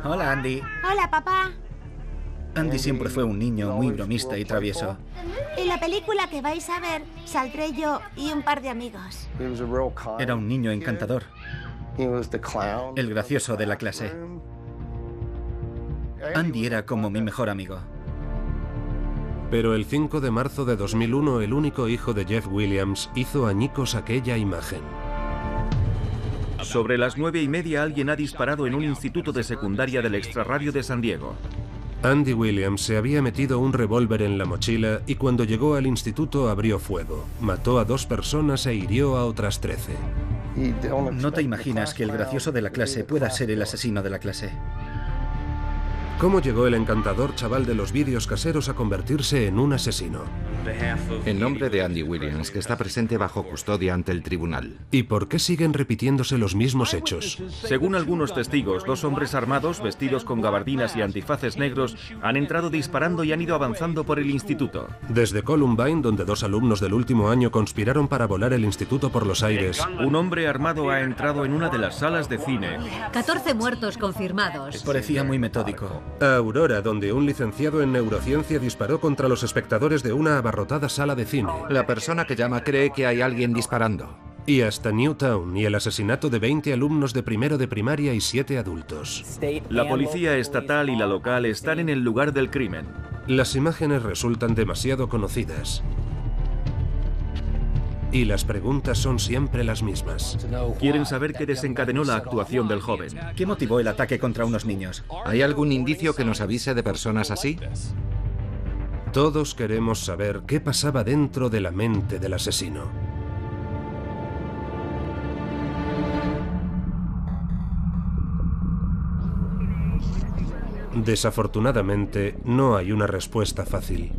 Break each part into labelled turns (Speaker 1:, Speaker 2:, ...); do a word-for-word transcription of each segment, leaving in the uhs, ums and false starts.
Speaker 1: Hola, Andy.
Speaker 2: Hola, papá.
Speaker 1: Andy siempre fue un niño muy bromista y travieso.
Speaker 2: En la película que vais a ver, saldré yo y un par de amigos.
Speaker 1: Era un niño encantador. El gracioso de la clase. Andy era como mi mejor amigo.
Speaker 3: Pero el cinco de marzo de dos mil uno, el único hijo de Jeff Williams hizo añicos aquella imagen.
Speaker 4: Sobre las nueve y media alguien ha disparado en un instituto de secundaria del extrarradio de San Diego.
Speaker 3: Andy Williams se había metido un revólver en la mochila y cuando llegó al instituto abrió fuego. Mató a dos personas e hirió a otras trece.
Speaker 1: No te imaginas que el gracioso de la clase pueda ser el asesino de la clase.
Speaker 3: ¿Cómo llegó el encantador chaval de los vídeos caseros a convertirse en un asesino?
Speaker 5: En nombre de Andy Williams, que está presente bajo custodia ante el tribunal.
Speaker 3: ¿Y por qué siguen repitiéndose los mismos hechos?
Speaker 4: Según algunos testigos, dos hombres armados, vestidos con gabardinas y antifaces negros, han entrado disparando y han ido avanzando por el instituto.
Speaker 3: Desde Columbine, donde dos alumnos del último año conspiraron para volar el instituto por los aires.
Speaker 4: Un hombre armado ha entrado en una de las salas de cine.
Speaker 6: catorce muertos confirmados.
Speaker 1: Parecía muy metódico.
Speaker 3: A Aurora, donde un licenciado en neurociencia disparó contra los espectadores de una abarrotada sala de cine.
Speaker 5: La persona que llama cree que hay alguien disparando.
Speaker 3: Y hasta Newtown y el asesinato de veinte alumnos de primero de primaria y siete adultos.
Speaker 4: La policía estatal y la local están en el lugar del crimen.
Speaker 3: Las imágenes resultan demasiado conocidas. Y las preguntas son siempre las mismas.
Speaker 4: Quieren saber qué desencadenó la actuación del joven.
Speaker 1: ¿Qué motivó el ataque contra unos niños?
Speaker 5: ¿Hay algún indicio que nos avise de personas así?
Speaker 3: Todos queremos saber qué pasaba dentro de la mente del asesino. Desafortunadamente, no hay una respuesta fácil.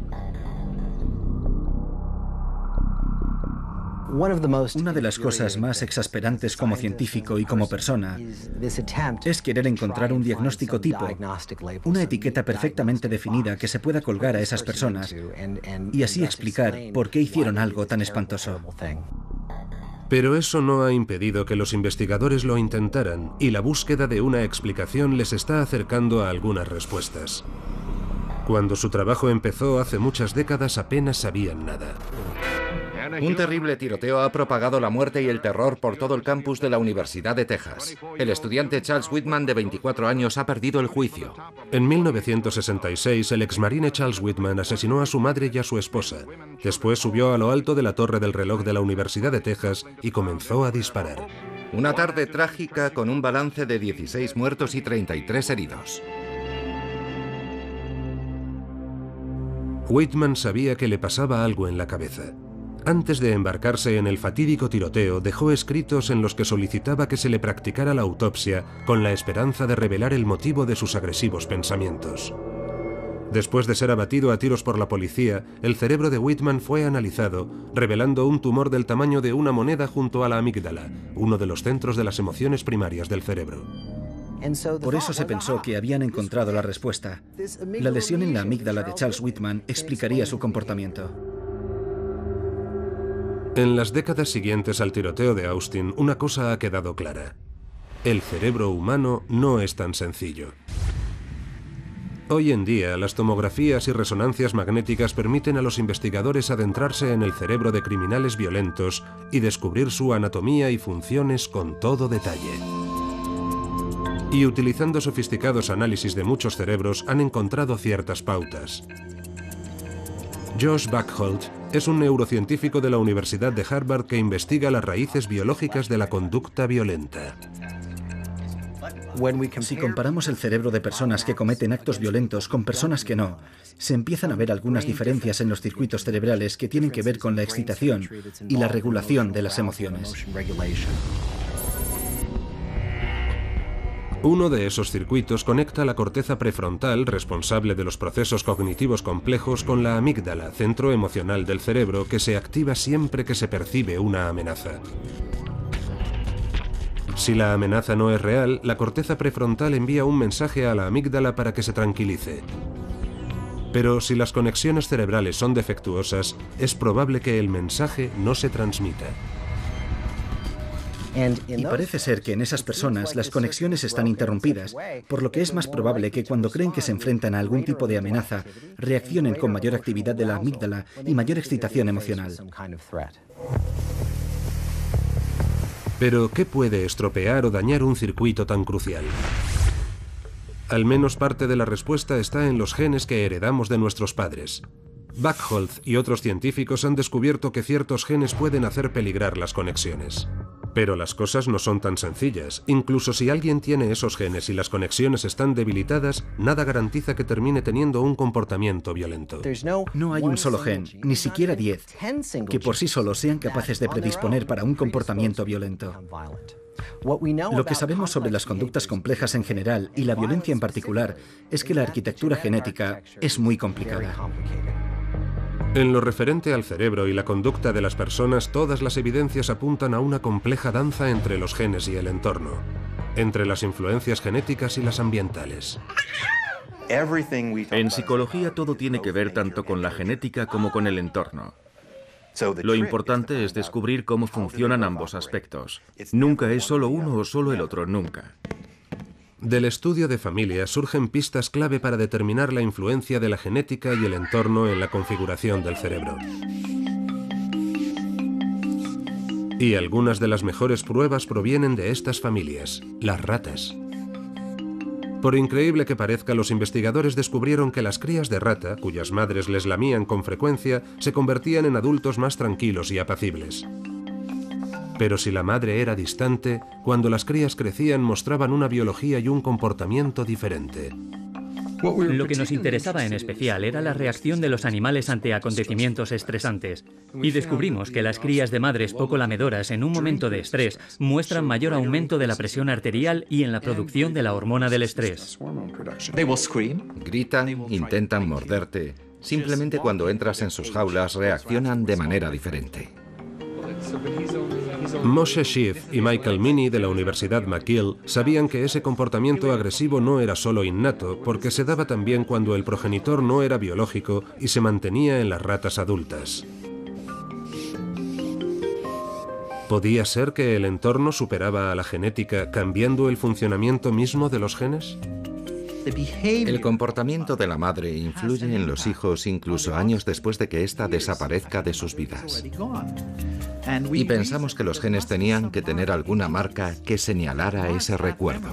Speaker 1: Una de las cosas más exasperantes como científico y como persona es querer encontrar un diagnóstico tipo, una etiqueta perfectamente definida que se pueda colgar a esas personas y así explicar por qué hicieron algo tan espantoso.
Speaker 3: Pero eso no ha impedido que los investigadores lo intentaran y la búsqueda de una explicación les está acercando a algunas respuestas. Cuando su trabajo empezó hace muchas décadas apenas sabían nada.
Speaker 5: Un terrible tiroteo ha propagado la muerte y el terror por todo el campus de la Universidad de Texas. El estudiante Charles Whitman, de veinticuatro años, ha perdido el juicio.
Speaker 3: En mil novecientos sesenta y seis, el exmarine Charles Whitman asesinó a su madre y a su esposa. Después subió a lo alto de la torre del reloj de la Universidad de Texas y comenzó a disparar.
Speaker 5: Una tarde trágica con un balance de dieciséis muertos y treinta y tres heridos.
Speaker 3: Whitman sabía que le pasaba algo en la cabeza. Antes de embarcarse en el fatídico tiroteo, dejó escritos en los que solicitaba que se le practicara la autopsia con la esperanza de revelar el motivo de sus agresivos pensamientos. Después de ser abatido a tiros por la policía, el cerebro de Whitman fue analizado, revelando un tumor del tamaño de una moneda junto a la amígdala, uno de los centros de las emociones primarias del cerebro.
Speaker 1: Por eso se pensó que habían encontrado la respuesta. La lesión en la amígdala de Charles Whitman explicaría su comportamiento.
Speaker 3: En las décadas siguientes al tiroteo de Austin, una cosa ha quedado clara. El cerebro humano no es tan sencillo. Hoy en día, las tomografías y resonancias magnéticas permiten a los investigadores adentrarse en el cerebro de criminales violentos y descubrir su anatomía y funciones con todo detalle. Y utilizando sofisticados análisis de muchos cerebros han encontrado ciertas pautas. Josh Buckholt es un neurocientífico de la Universidad de Harvard que investiga las raíces biológicas de la conducta violenta.
Speaker 1: Si comparamos el cerebro de personas que cometen actos violentos con personas que no, se empiezan a ver algunas diferencias en los circuitos cerebrales que tienen que ver con la excitación y la regulación de las emociones.
Speaker 3: Uno de esos circuitos conecta la corteza prefrontal, responsable de los procesos cognitivos complejos, con la amígdala, centro emocional del cerebro, que se activa siempre que se percibe una amenaza. Si la amenaza no es real, la corteza prefrontal envía un mensaje a la amígdala para que se tranquilice. Pero si las conexiones cerebrales son defectuosas, es probable que el mensaje no se transmita.
Speaker 1: Y parece ser que en esas personas las conexiones están interrumpidas, por lo que es más probable que cuando creen que se enfrentan a algún tipo de amenaza, reaccionen con mayor actividad de la amígdala y mayor excitación emocional.
Speaker 3: Pero, ¿qué puede estropear o dañar un circuito tan crucial? Al menos parte de la respuesta está en los genes que heredamos de nuestros padres. Buckholz y otros científicos han descubierto que ciertos genes pueden hacer peligrar las conexiones. Pero las cosas no son tan sencillas. Incluso si alguien tiene esos genes y las conexiones están debilitadas, nada garantiza que termine teniendo un comportamiento violento.
Speaker 1: No hay un solo gen, ni siquiera diez, que por sí solos sean capaces de predisponer para un comportamiento violento. Lo que sabemos sobre las conductas complejas en general y la violencia en particular es que la arquitectura genética es muy complicada.
Speaker 3: En lo referente al cerebro y la conducta de las personas, todas las evidencias apuntan a una compleja danza entre los genes y el entorno, entre las influencias genéticas y las ambientales.
Speaker 4: En psicología todo tiene que ver tanto con la genética como con el entorno. Lo importante es descubrir cómo funcionan ambos aspectos. Nunca es solo uno o solo el otro, nunca.
Speaker 3: Del estudio de familia surgen pistas clave para determinar la influencia de la genética y el entorno en la configuración del cerebro. Y algunas de las mejores pruebas provienen de estas familias, las ratas. Por increíble que parezca, los investigadores descubrieron que las crías de rata, cuyas madres les lamían con frecuencia, se convertían en adultos más tranquilos y apacibles. Pero si la madre era distante, cuando las crías crecían mostraban una biología y un comportamiento diferente.
Speaker 7: Lo que nos interesaba en especial era la reacción de los animales ante acontecimientos estresantes. Y descubrimos que las crías de madres poco lamedoras en un momento de estrés muestran mayor aumento de la presión arterial y en la producción de la hormona del estrés.
Speaker 5: Gritan, intentan morderte. Simplemente cuando entras en sus jaulas reaccionan de manera diferente.
Speaker 3: Moshe Schiff y Michael Meany de la Universidad McGill sabían que ese comportamiento agresivo no era solo innato, porque se daba también cuando el progenitor no era biológico y se mantenía en las ratas adultas. ¿Podía ser que el entorno superaba a la genética, cambiando el funcionamiento mismo de los genes?
Speaker 5: El comportamiento de la madre influye en los hijos incluso años después de que ésta desaparezca de sus vidas. Y pensamos que los genes tenían que tener alguna marca que señalara ese recuerdo.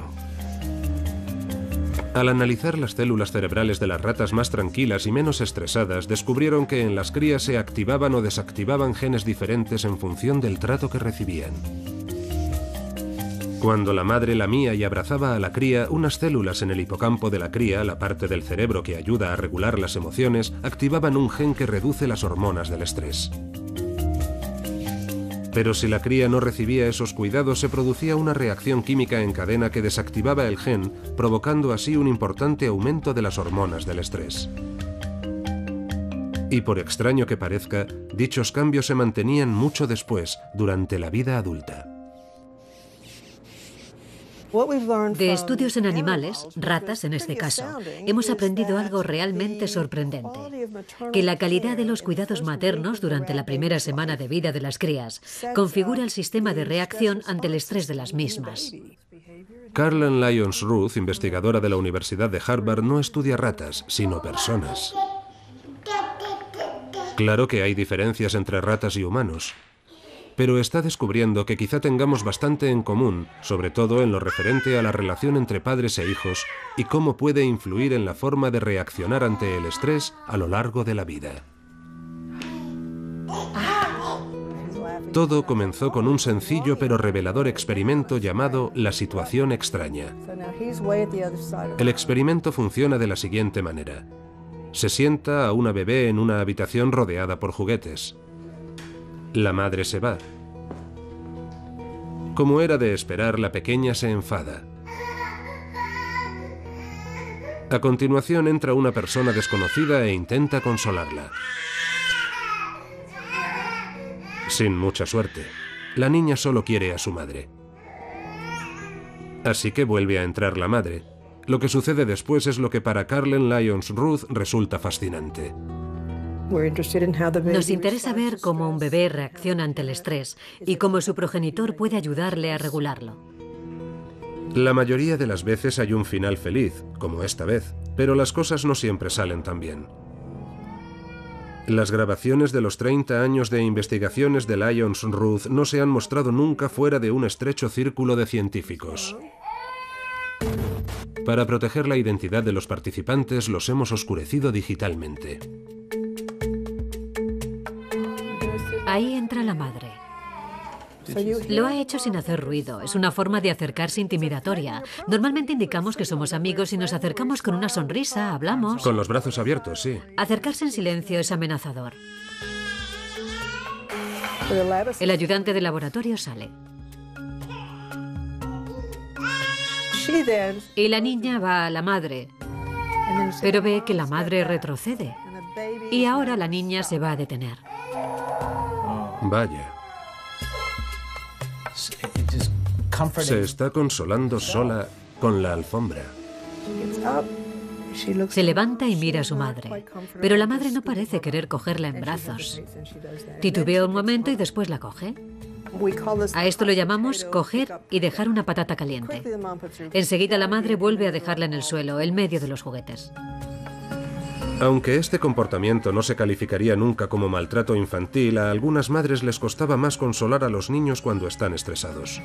Speaker 3: Al analizar las células cerebrales de las ratas más tranquilas y menos estresadas, descubrieron que en las crías se activaban o desactivaban genes diferentes en función del trato que recibían. Cuando la madre lamía y abrazaba a la cría, unas células en el hipocampo de la cría, la parte del cerebro que ayuda a regular las emociones, activaban un gen que reduce las hormonas del estrés. Pero si la cría no recibía esos cuidados, se producía una reacción química en cadena que desactivaba el gen, provocando así un importante aumento de las hormonas del estrés. Y por extraño que parezca, dichos cambios se mantenían mucho después, durante la vida adulta.
Speaker 6: De estudios en animales, ratas en este caso, hemos aprendido algo realmente sorprendente. Que la calidad de los cuidados maternos durante la primera semana de vida de las crías configura el sistema de reacción ante el estrés de las mismas.
Speaker 3: Carlen Lyons Ruth, investigadora de la Universidad de Harvard, no estudia ratas, sino personas. Claro que hay diferencias entre ratas y humanos, pero está descubriendo que quizá tengamos bastante en común, sobre todo en lo referente a la relación entre padres e hijos y cómo puede influir en la forma de reaccionar ante el estrés a lo largo de la vida. Todo comenzó con un sencillo pero revelador experimento llamado la situación extraña. El experimento funciona de la siguiente manera. Se sienta a una bebé en una habitación rodeada por juguetes. La madre se va. Como era de esperar, la pequeña se enfada. A continuación entra una persona desconocida e intenta consolarla. Sin mucha suerte. La niña solo quiere a su madre. Así que vuelve a entrar la madre. Lo que sucede después es lo que para Carlen Lyons Ruth resulta fascinante.
Speaker 6: Nos interesa ver cómo un bebé reacciona ante el estrés y cómo su progenitor puede ayudarle a regularlo.
Speaker 3: La mayoría de las veces hay un final feliz, como esta vez, pero las cosas no siempre salen tan bien. Las grabaciones de los treinta años de investigaciones de Lyons Ruth no se han mostrado nunca fuera de un estrecho círculo de científicos. Para proteger la identidad de los participantes, los hemos oscurecido digitalmente.
Speaker 6: Ahí entra la madre. Lo ha hecho sin hacer ruido. Es una forma de acercarse intimidatoria. Normalmente indicamos que somos amigos y nos acercamos con una sonrisa, hablamos.
Speaker 3: Con los brazos abiertos, sí.
Speaker 6: Acercarse en silencio es amenazador. El ayudante de laboratorio sale. Y la niña va a la madre, pero ve que la madre retrocede. Y ahora la niña se va a detener.
Speaker 3: Vaya. Se está consolando sola con la alfombra.
Speaker 6: Se levanta y mira a su madre, pero la madre no parece querer cogerla en brazos. Titubea un momento y después la coge. A esto lo llamamos coger y dejar una patata caliente. Enseguida la madre vuelve a dejarla en el suelo, en medio de los juguetes.
Speaker 3: Aunque este comportamiento no se calificaría nunca como maltrato infantil, a algunas madres les costaba más consolar a los niños cuando están estresados.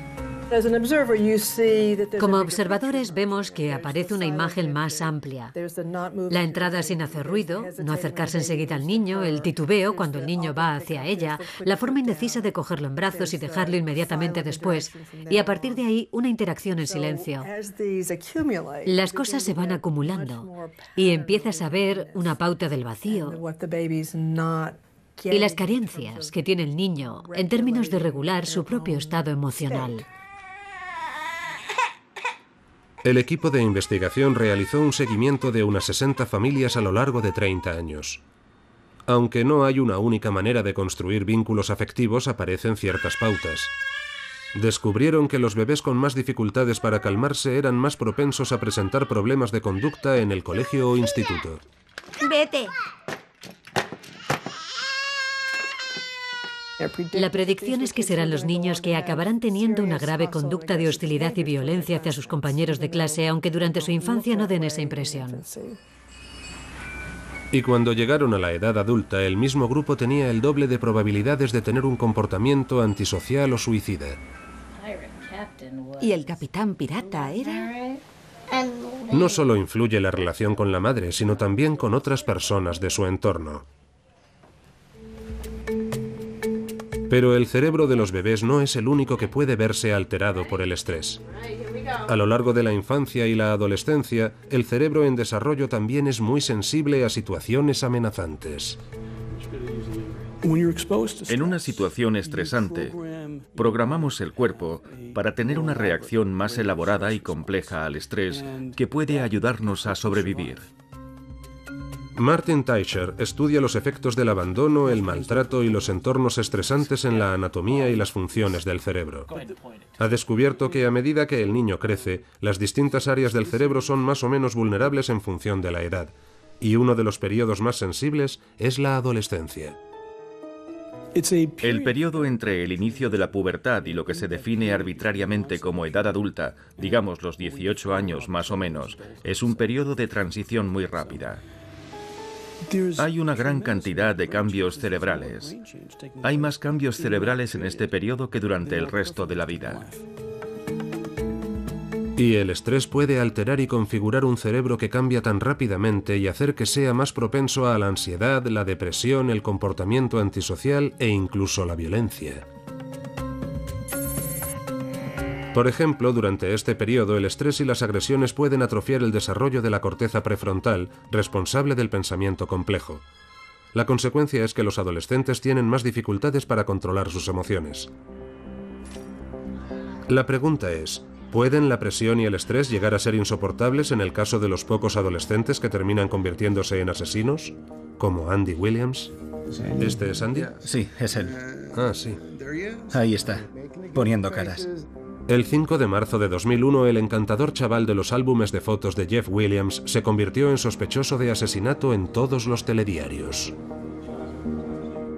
Speaker 6: Como observadores vemos que aparece una imagen más amplia. La entrada sin hacer ruido, no acercarse enseguida al niño, el titubeo cuando el niño va hacia ella, la forma indecisa de cogerlo en brazos y dejarlo inmediatamente después, y a partir de ahí una interacción en silencio. Las cosas se van acumulando y empiezas a ver una pauta del vacío y las carencias que tiene el niño en términos de regular su propio estado emocional.
Speaker 3: El equipo de investigación realizó un seguimiento de unas sesenta familias a lo largo de treinta años. Aunque no hay una única manera de construir vínculos afectivos, aparecen ciertas pautas. Descubrieron que los bebés con más dificultades para calmarse eran más propensos a presentar problemas de conducta en el colegio o instituto.
Speaker 2: Vete.
Speaker 6: La predicción es que serán los niños que acabarán teniendo una grave conducta de hostilidad y violencia hacia sus compañeros de clase, aunque durante su infancia no den esa impresión.
Speaker 3: Y cuando llegaron a la edad adulta, el mismo grupo tenía el doble de probabilidades de tener un comportamiento antisocial o suicida.
Speaker 8: ¿Y el capitán pirata era?
Speaker 3: No solo influye la relación con la madre, sino también con otras personas de su entorno. Pero el cerebro de los bebés no es el único que puede verse alterado por el estrés. A lo largo de la infancia y la adolescencia, el cerebro en desarrollo también es muy sensible a situaciones amenazantes.
Speaker 4: En una situación estresante, programamos el cuerpo para tener una reacción más elaborada y compleja al estrés que puede ayudarnos a sobrevivir.
Speaker 3: Martin Teicher estudia los efectos del abandono, el maltrato y los entornos estresantes en la anatomía y las funciones del cerebro. Ha descubierto que a medida que el niño crece, las distintas áreas del cerebro son más o menos vulnerables en función de la edad, y uno de los periodos más sensibles es la adolescencia.
Speaker 4: El periodo entre el inicio de la pubertad y lo que se define arbitrariamente como edad adulta, digamos los dieciocho años más o menos, es un periodo de transición muy rápida. Hay una gran cantidad de cambios cerebrales. Hay más cambios cerebrales en este periodo que durante el resto de la vida.
Speaker 3: Y el estrés puede alterar y configurar un cerebro que cambia tan rápidamente y hacer que sea más propenso a la ansiedad, la depresión, el comportamiento antisocial e incluso la violencia. Por ejemplo, durante este periodo, el estrés y las agresiones pueden atrofiar el desarrollo de la corteza prefrontal, responsable del pensamiento complejo. La consecuencia es que los adolescentes tienen más dificultades para controlar sus emociones. La pregunta es, ¿pueden la presión y el estrés llegar a ser insoportables en el caso de los pocos adolescentes que terminan convirtiéndose en asesinos? Como Andy Williams. ¿Este es Andy?
Speaker 1: Sí, es él.
Speaker 3: Ah, sí.
Speaker 1: Ahí está, poniendo caras.
Speaker 3: El cinco de marzo de dos mil uno, el encantador chaval de los álbumes de fotos de Jeff Williams se convirtió en sospechoso de asesinato en todos los telediarios.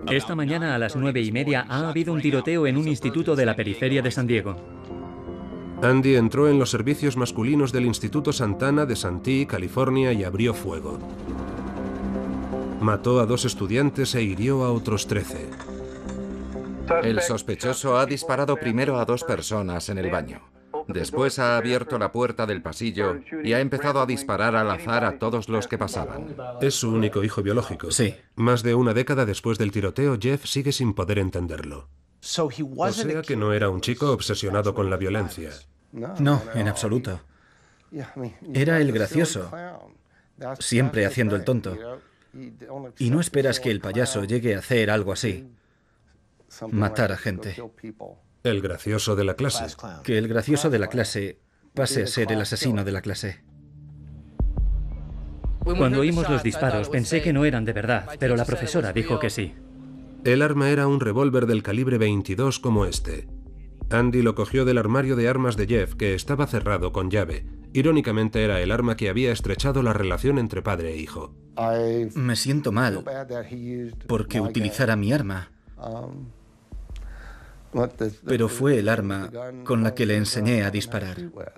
Speaker 7: Esta mañana a las nueve y media ha habido un tiroteo en un instituto de la periferia de San Diego.
Speaker 3: Andy entró en los servicios masculinos del Instituto Santana de Santee, California, y abrió fuego. Mató a dos estudiantes e hirió a otros trece.
Speaker 5: El sospechoso ha disparado primero a dos personas en el baño. Después ha abierto la puerta del pasillo y ha empezado a disparar al azar a todos los que pasaban.
Speaker 3: Es su único hijo biológico.
Speaker 1: Sí.
Speaker 3: Más de una década después del tiroteo, Jeff sigue sin poder entenderlo. O sea que no era un chico obsesionado con la violencia.
Speaker 1: No, en absoluto. Era el gracioso, siempre haciendo el tonto. Y no esperas que el payaso llegue a hacer algo así, matar a gente.
Speaker 3: El gracioso de la clase.
Speaker 1: Que el gracioso de la clase pase a ser el asesino de la clase.
Speaker 7: Cuando oímos los disparos pensé que no eran de verdad, pero la profesora dijo que sí.
Speaker 3: El arma era un revólver del calibre veintidós como este. Andy lo cogió del armario de armas de Jeff, que estaba cerrado con llave. Irónicamente era el arma que había estrechado la relación entre padre e hijo.
Speaker 1: Me siento mal porque utilizara mi arma. Pero fue el arma con la que le enseñé a disparar.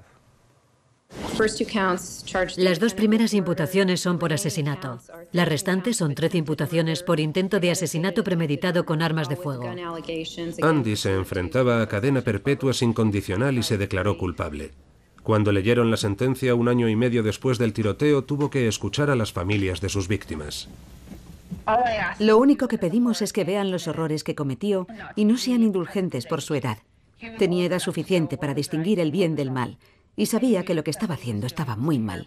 Speaker 6: Las dos primeras imputaciones son por asesinato. Las restantes son trece imputaciones por intento de asesinato premeditado con armas de fuego.
Speaker 3: Andy se enfrentaba a cadena perpetua sin condicional y se declaró culpable. Cuando leyeron la sentencia un año y medio después del tiroteo, tuvo que escuchar a las familias de sus víctimas.
Speaker 8: Lo único que pedimos es que vean los horrores que cometió y no sean indulgentes por su edad. Tenía edad suficiente para distinguir el bien del mal y sabía que lo que estaba haciendo estaba muy mal.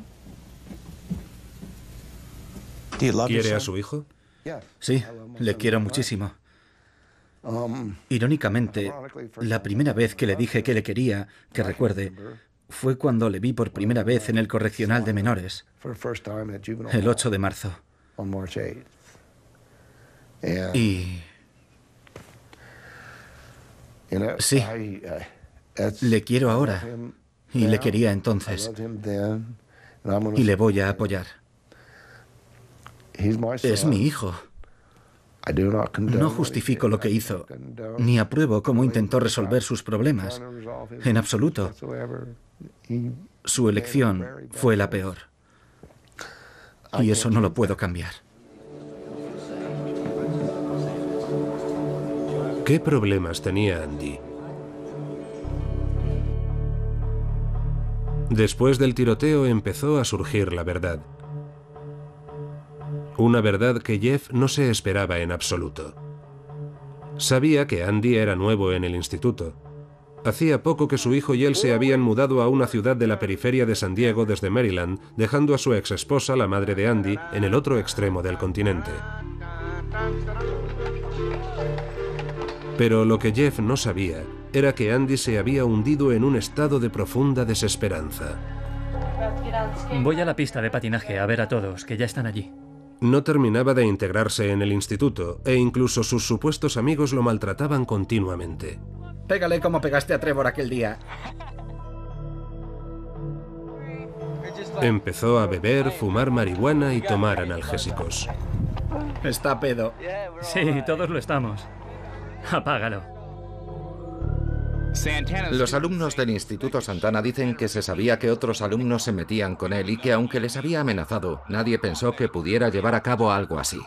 Speaker 3: ¿Quiere a su hijo?
Speaker 1: Sí, le quiero muchísimo. Irónicamente, la primera vez que le dije que le quería, que recuerde, fue cuando le vi por primera vez en el correccional de menores, el ocho de marzo. Y... sí, le quiero ahora, y le quería entonces, y le voy a apoyar. Es mi hijo. No justifico lo que hizo, ni apruebo cómo intentó resolver sus problemas, en absoluto. Su elección fue la peor. Y eso no lo puedo cambiar.
Speaker 3: ¿Qué problemas tenía Andy? Después del tiroteo empezó a surgir la verdad. Una verdad que Jeff no se esperaba en absoluto. Sabía que Andy era nuevo en el instituto. Hacía poco que su hijo y él se habían mudado a una ciudad de la periferia de San Diego desde Maryland, dejando a su exesposa, la madre de Andy, en el otro extremo del continente. Pero lo que Jeff no sabía era que Andy se había hundido en un estado de profunda desesperanza.
Speaker 7: Voy a la pista de patinaje a ver a todos, que ya están allí.
Speaker 3: No terminaba de integrarse en el instituto, e incluso sus supuestos amigos lo maltrataban continuamente.
Speaker 1: Pégale como pegaste a Trevor aquel día.
Speaker 3: Empezó a beber, fumar marihuana y tomar analgésicos.
Speaker 1: Está pedo.
Speaker 7: Sí, todos lo estamos. Apágalo.
Speaker 5: Los alumnos del Instituto Santana dicen que se sabía que otros alumnos se metían con él y que aunque les había amenazado, nadie pensó que pudiera llevar a cabo algo así.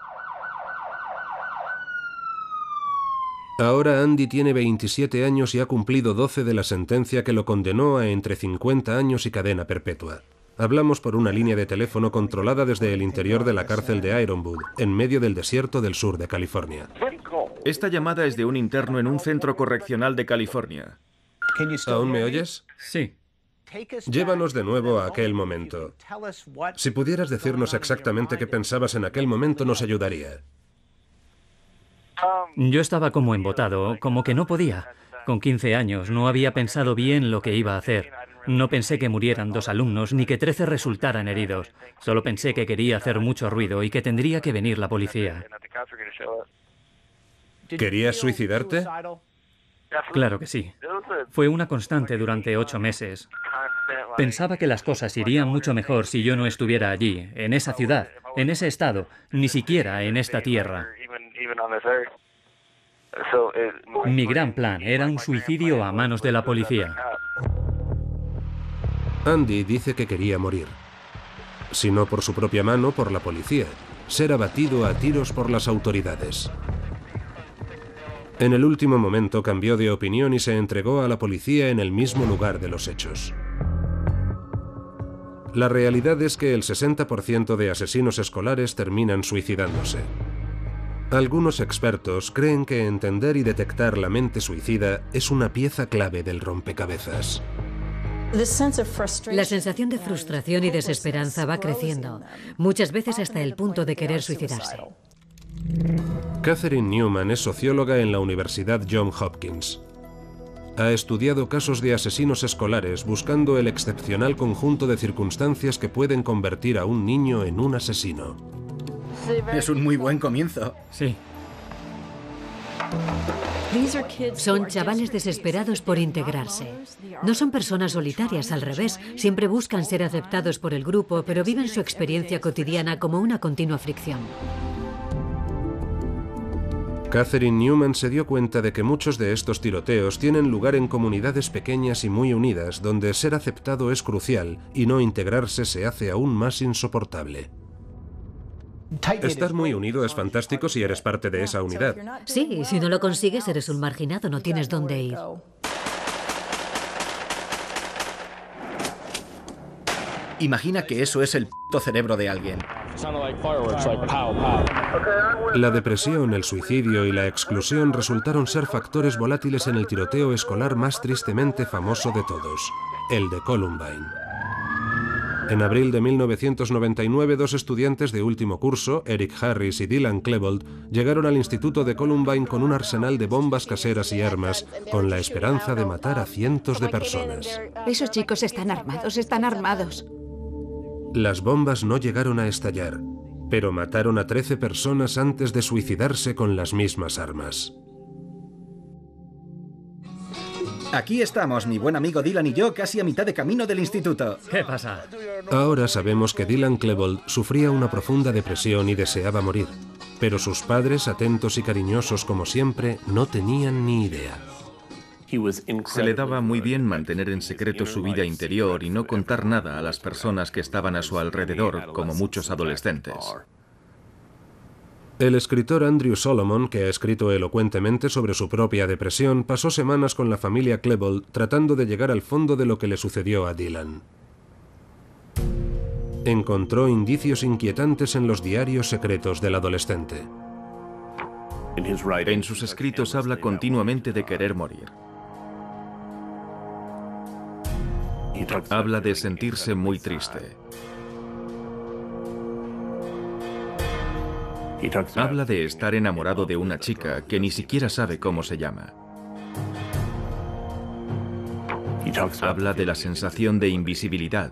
Speaker 3: Ahora Andy tiene veintisiete años y ha cumplido doce de la sentencia que lo condenó a entre cincuenta años y cadena perpetua. Hablamos por una línea de teléfono controlada desde el interior de la cárcel de Ironwood, en medio del desierto del sur de California.
Speaker 4: Esta llamada es de un interno en un centro correccional de California.
Speaker 3: ¿Aún me oyes?
Speaker 7: Sí.
Speaker 3: Llévanos de nuevo a aquel momento. Si pudieras decirnos exactamente qué pensabas en aquel momento, nos ayudaría.
Speaker 7: Yo estaba como embotado, como que no podía. Con quince años no había pensado bien lo que iba a hacer. No pensé que murieran dos alumnos ni que trece resultaran heridos. Solo pensé que quería hacer mucho ruido y que tendría que venir la policía.
Speaker 3: ¿Querías suicidarte?
Speaker 7: Claro que sí. Fue una constante durante ocho meses. Pensaba que las cosas irían mucho mejor si yo no estuviera allí, en esa ciudad, en ese estado, ni siquiera en esta tierra. Mi gran plan era un suicidio a manos de la policía.
Speaker 3: Andy dice que quería morir. Si no por su propia mano, por la policía. Ser abatido a tiros por las autoridades. En el último momento cambió de opinión y se entregó a la policía en el mismo lugar de los hechos. La realidad es que el sesenta por ciento de asesinos escolares terminan suicidándose. Algunos expertos creen que entender y detectar la mente suicida es una pieza clave del rompecabezas.
Speaker 6: La sensación de frustración y desesperanza va creciendo, muchas veces hasta el punto de querer suicidarse.
Speaker 3: Catherine Newman es socióloga en la Universidad Johns Hopkins. Ha estudiado casos de asesinos escolares buscando el excepcional conjunto de circunstancias que pueden convertir a un niño en un asesino.
Speaker 1: Es un muy buen comienzo.
Speaker 7: Sí.
Speaker 6: Son chavales desesperados por integrarse. No son personas solitarias, al revés. Siempre buscan ser aceptados por el grupo, pero viven su experiencia cotidiana como una continua fricción.
Speaker 3: Catherine Newman se dio cuenta de que muchos de estos tiroteos tienen lugar en comunidades pequeñas y muy unidas, donde ser aceptado es crucial y no integrarse se hace aún más insoportable. Estar muy unido es fantástico si eres parte de esa unidad.
Speaker 6: Sí, y si no lo consigues eres un marginado, no tienes dónde ir.
Speaker 1: Imagina que eso es el puto cerebro de alguien.
Speaker 3: La depresión, el suicidio y la exclusión resultaron ser factores volátiles en el tiroteo escolar más tristemente famoso de todos, el de Columbine. En abril de mil novecientos noventa y nueve, dos estudiantes de último curso, Eric Harris y Dylan Klebold, llegaron al instituto de Columbine con un arsenal de bombas caseras y armas, con la esperanza de matar a cientos de personas.
Speaker 8: Esos chicos están armados, están armados.
Speaker 3: Las bombas no llegaron a estallar, pero mataron a trece personas antes de suicidarse con las mismas armas.
Speaker 1: Aquí estamos, mi buen amigo Dylan y yo, casi a mitad de camino del instituto.
Speaker 7: ¿Qué pasa?
Speaker 3: Ahora sabemos que Dylan Klebold sufría una profunda depresión y deseaba morir, pero sus padres, atentos y cariñosos como siempre, no tenían ni idea.
Speaker 4: Se le daba muy bien mantener en secreto su vida interior y no contar nada a las personas que estaban a su alrededor, como muchos adolescentes.
Speaker 3: El escritor Andrew Solomon, que ha escrito elocuentemente sobre su propia depresión, pasó semanas con la familia Klebold tratando de llegar al fondo de lo que le sucedió a Dylan. Encontró indicios inquietantes en los diarios secretos del adolescente.
Speaker 4: En sus escritos habla continuamente de querer morir. Habla de sentirse muy triste. Habla de estar enamorado de una chica que ni siquiera sabe cómo se llama. Habla de la sensación de invisibilidad.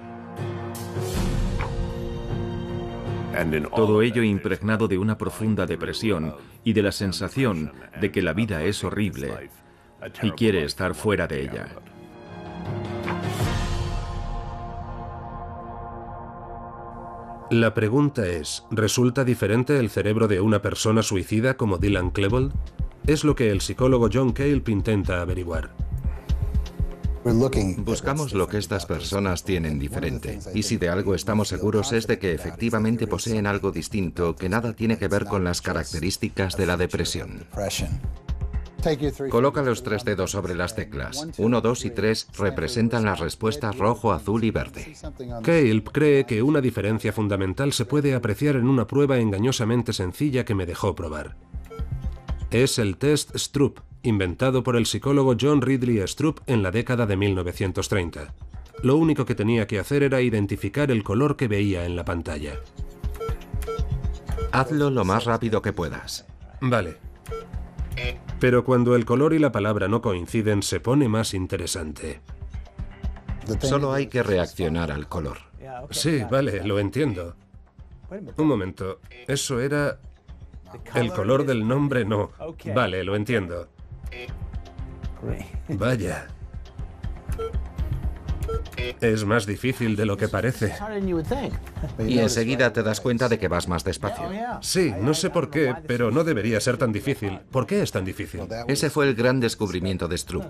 Speaker 4: Todo ello impregnado de una profunda depresión y de la sensación de que la vida es horrible y quiere estar fuera de ella.
Speaker 3: La pregunta es, ¿resulta diferente el cerebro de una persona suicida como Dylan Klebold? Es lo que el psicólogo John Caleb intenta averiguar.
Speaker 5: Buscamos lo que estas personas tienen diferente, y si de algo estamos seguros es de que efectivamente poseen algo distinto que nada tiene que ver con las características de la depresión. Coloca los tres dedos sobre las teclas. Uno, dos y tres representan las respuestas rojo, azul y verde.
Speaker 3: Caleb cree que una diferencia fundamental se puede apreciar en una prueba engañosamente sencilla que me dejó probar. Es el test Stroop, inventado por el psicólogo John Ridley Stroop en la década de mil novecientos treinta. Lo único que tenía que hacer era identificar el color que veía en la pantalla.
Speaker 5: Hazlo lo más rápido que puedas.
Speaker 3: Vale. Pero cuando el color y la palabra no coinciden, se pone más interesante.
Speaker 5: Solo hay que reaccionar al color.
Speaker 3: Sí, vale, lo entiendo. Un momento, eso era... El color del nombre no. Vale, lo entiendo. Vaya. Es más difícil de lo que parece.
Speaker 5: Y enseguida te das cuenta de que vas más despacio.
Speaker 3: Sí, no sé por qué, pero no debería ser tan difícil. ¿Por qué es tan difícil?
Speaker 5: Ese fue el gran descubrimiento de Stroop.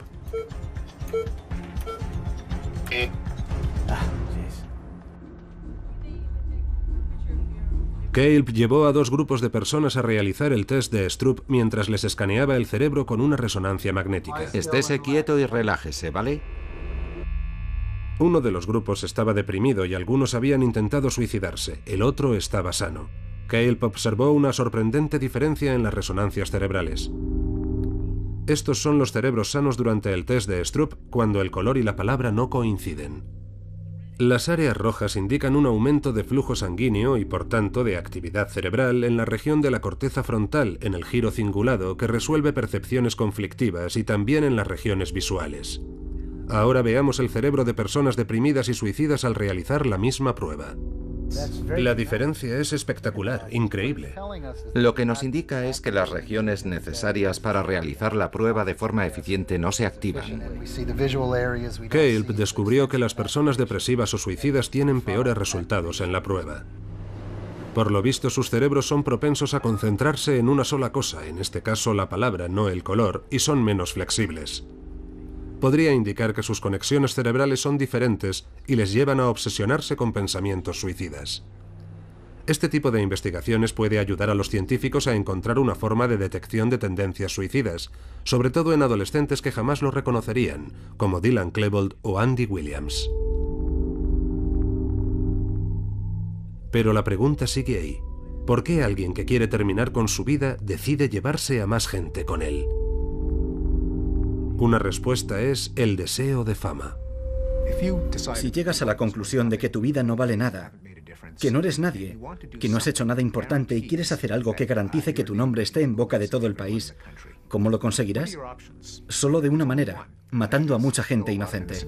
Speaker 3: Kalb llevó a dos grupos de personas a realizar el test de Stroop mientras les escaneaba el cerebro con una resonancia magnética.
Speaker 5: Estése quieto y relájese, ¿vale?
Speaker 3: Uno de los grupos estaba deprimido y algunos habían intentado suicidarse. El otro estaba sano. Kalb observó una sorprendente diferencia en las resonancias cerebrales. Estos son los cerebros sanos durante el test de Stroop cuando el color y la palabra no coinciden. Las áreas rojas indican un aumento de flujo sanguíneo y, por tanto, de actividad cerebral en la región de la corteza frontal, en el giro cingulado, que resuelve percepciones conflictivas, y también en las regiones visuales. Ahora veamos el cerebro de personas deprimidas y suicidas al realizar la misma prueba. La diferencia es espectacular, increíble.
Speaker 5: Lo que nos indica es que las regiones necesarias para realizar la prueba de forma eficiente no se activan.
Speaker 3: Kalb descubrió que las personas depresivas o suicidas tienen peores resultados en la prueba. Por lo visto, sus cerebros son propensos a concentrarse en una sola cosa, en este caso la palabra, no el color, y son menos flexibles. Podría indicar que sus conexiones cerebrales son diferentes y les llevan a obsesionarse con pensamientos suicidas. Este tipo de investigaciones puede ayudar a los científicos a encontrar una forma de detección de tendencias suicidas, sobre todo en adolescentes que jamás lo reconocerían, como Dylan Klebold o Andy Williams. Pero la pregunta sigue ahí. ¿Por qué alguien que quiere terminar con su vida decide llevarse a más gente con él? Una respuesta es el deseo de fama.
Speaker 1: Si llegas a la conclusión de que tu vida no vale nada, que no eres nadie, que no has hecho nada importante y quieres hacer algo que garantice que tu nombre esté en boca de todo el país, ¿cómo lo conseguirás? Solo de una manera, matando a mucha gente inocente.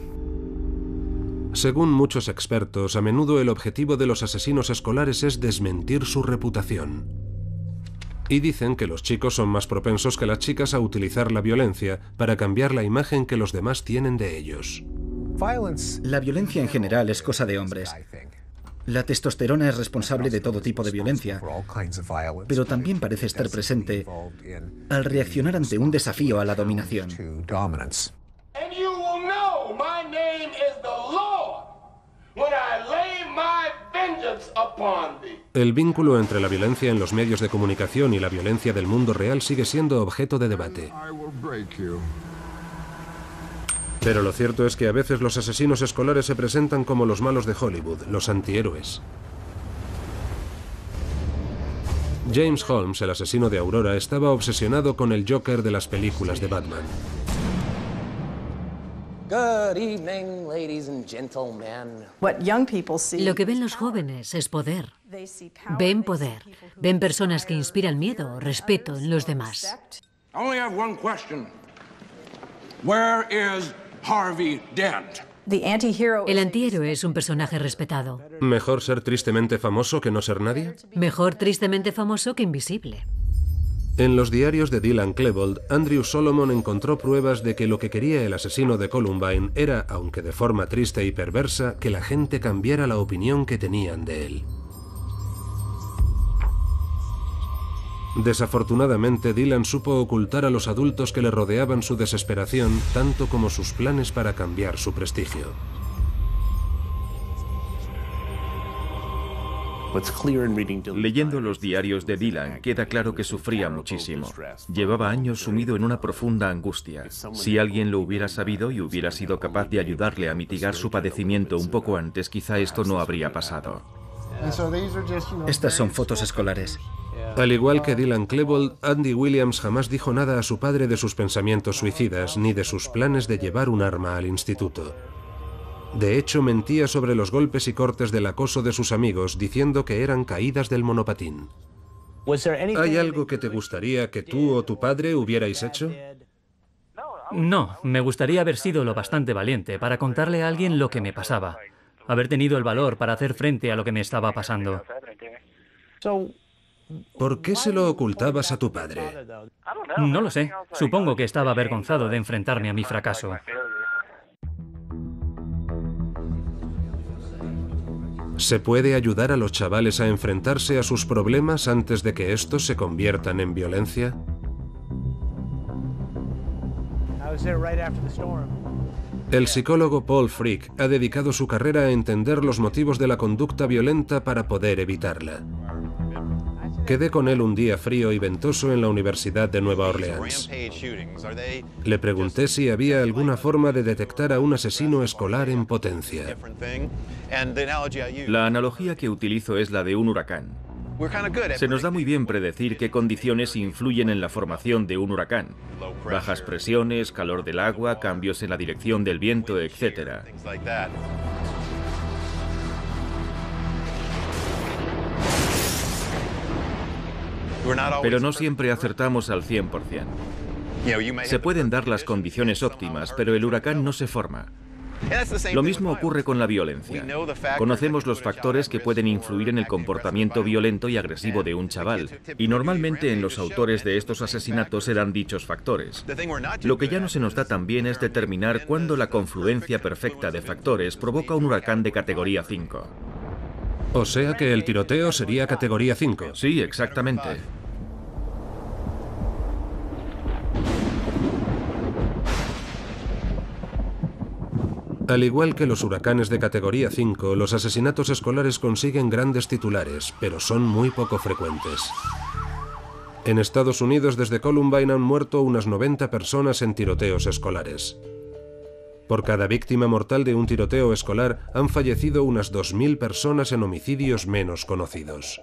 Speaker 3: Según muchos expertos, a menudo el objetivo de los asesinos escolares es desmentir su reputación. Y dicen que los chicos son más propensos que las chicas a utilizar la violencia para cambiar la imagen que los demás tienen de ellos.
Speaker 1: La violencia en general es cosa de hombres. La testosterona es responsable de todo tipo de violencia, pero también parece estar presente al reaccionar ante un desafío a la dominación.
Speaker 3: El vínculo entre la violencia en los medios de comunicación y la violencia del mundo real sigue siendo objeto de debate. Pero lo cierto es que a veces los asesinos escolares se presentan como los malos de Hollywood, los antihéroes. James Holmes, el asesino de Aurora, estaba obsesionado con el Joker de las películas de Batman.
Speaker 6: Lo que ven los jóvenes es poder. Ven poder. Ven personas que inspiran miedo o respeto en los demás. El antihéroe es un personaje respetado.
Speaker 3: ¿Mejor ser tristemente famoso que no ser nadie?
Speaker 6: Mejor tristemente famoso que invisible.
Speaker 3: En los diarios de Dylan Klebold, Andrew Solomon encontró pruebas de que lo que quería el asesino de Columbine era, aunque de forma triste y perversa, que la gente cambiara la opinión que tenían de él. Desafortunadamente, Dylan supo ocultar a los adultos que le rodeaban su desesperación, tanto como sus planes para cambiar su prestigio.
Speaker 4: Leyendo los diarios de Dylan, queda claro que sufría muchísimo. Llevaba años sumido en una profunda angustia. Si alguien lo hubiera sabido y hubiera sido capaz de ayudarle a mitigar su padecimiento un poco antes, quizá esto no habría pasado.
Speaker 1: Estas son fotos escolares.
Speaker 3: Al igual que Dylan Klebold, Andy Williams jamás dijo nada a su padre de sus pensamientos suicidas ni de sus planes de llevar un arma al instituto. De hecho, mentía sobre los golpes y cortes del acoso de sus amigos, diciendo que eran caídas del monopatín. ¿Hay algo que te gustaría que tú o tu padre hubierais hecho?
Speaker 7: No, me gustaría haber sido lo bastante valiente para contarle a alguien lo que me pasaba. Haber tenido el valor para hacer frente a lo que me estaba pasando.
Speaker 3: ¿Por qué se lo ocultabas a tu padre?
Speaker 7: No lo sé. Supongo que estaba avergonzado de enfrentarme a mi fracaso.
Speaker 3: ¿Se puede ayudar a los chavales a enfrentarse a sus problemas antes de que estos se conviertan en violencia? El psicólogo Paul Frick ha dedicado su carrera a entender los motivos de la conducta violenta para poder evitarla. Quedé con él un día frío y ventoso en la Universidad de Nueva Orleans. Le pregunté si había alguna forma de detectar a un asesino escolar en potencia.
Speaker 4: La analogía que utilizo es la de un huracán. Se nos da muy bien predecir qué condiciones influyen en la formación de un huracán. Bajas presiones, calor del agua, cambios en la dirección del viento, etcétera. Pero no siempre acertamos al cien por cien. Se pueden dar las condiciones óptimas, pero el huracán no se forma. Lo mismo ocurre con la violencia. Conocemos los factores que pueden influir en el comportamiento violento y agresivo de un chaval, y normalmente en los autores de estos asesinatos se dan dichos factores. Lo que ya no se nos da tan bien es determinar cuándo la confluencia perfecta de factores provoca un huracán de categoría cinco.
Speaker 3: O sea que el tiroteo sería categoría cinco.
Speaker 4: Sí, exactamente.
Speaker 3: Al igual que los huracanes de categoría cinco, los asesinatos escolares consiguen grandes titulares, pero son muy poco frecuentes. En Estados Unidos, desde Columbine han muerto unas noventa personas en tiroteos escolares. Por cada víctima mortal de un tiroteo escolar, han fallecido unas dos mil personas en homicidios menos conocidos.